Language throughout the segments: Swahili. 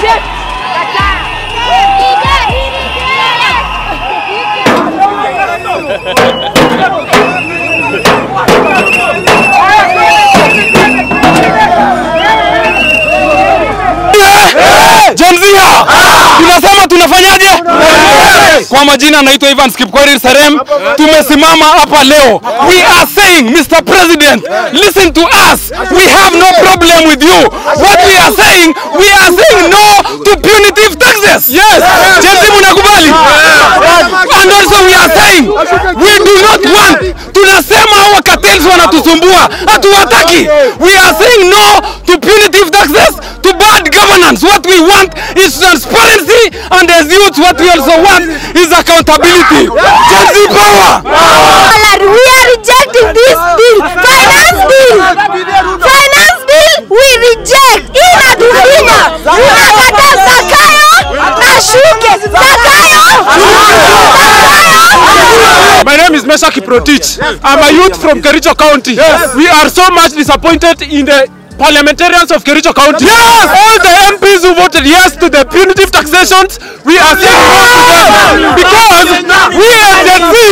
Jenzia, tunasema tunafanyaje? Kwa majina naitwa Ivan Skipkorir Serem. Tumesimama hapa leo. We are saying, Mr. President, listen to us. We have no problem with you. What we are saying no to punitive taxes. Yes. Jenzia mnakubali? And also we are saying, we do not want. Tunasema hawa cartels wanatusumbua. Hatuwataki. We are saying no to punitive taxes, to bad governance. What we want is transparency, and as youth what we also want is accountability. Jenzia power! We are rejecting this bill. Finance bill, we reject. Inatufinya. Tunakataa Zakayo ashuke. My name is Mesha Kiprotich. I'm a youth from Kericho County. Yes. We are so much disappointed in the parliamentarians of Kericho County. Yes! All the MPs who voted yes to the punitive taxations, we are saying no to them. Because we as Gen Z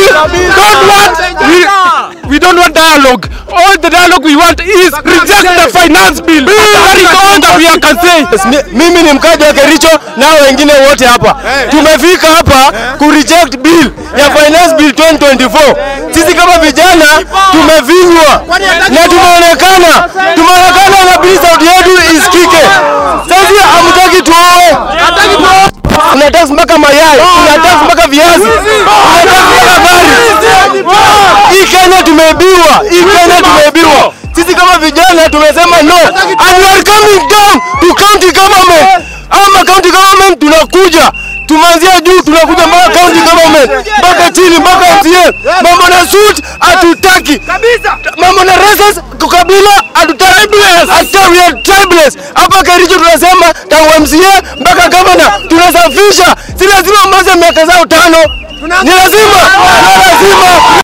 don't want dialogue. All the dialogue we want is reject the finance bill. That is all that we can say. Mimi ni mkaji wa Kericho na wengine wote hapa. Tumefika hapa ku reject bill ya finance bill 2024. Sisi kama vijana tumevinywa na tumeonekana na bill sauti yetu isikike. Sasa hamtaki tuoe. Tunataka mpaka mayai, tunataka mpaka viazi, tunataka mpaka gari. Hii Kenya tumeibiwa, Sisi kama vijana tumesema no, and we are coming down to county government. Ama county government tunakuja, tumeanzia juu tunakuja mpaka county government, mpaka chini, mpaka MCA. Mambo na suit hatutaki. Mambo na races kukabila hatutaki. Hata we are tribeless. Hapa Kericho tunasema tangu MCA mpaka governor tunasafisha. Si lazima mmoja miaka zao 5. Ni lazima.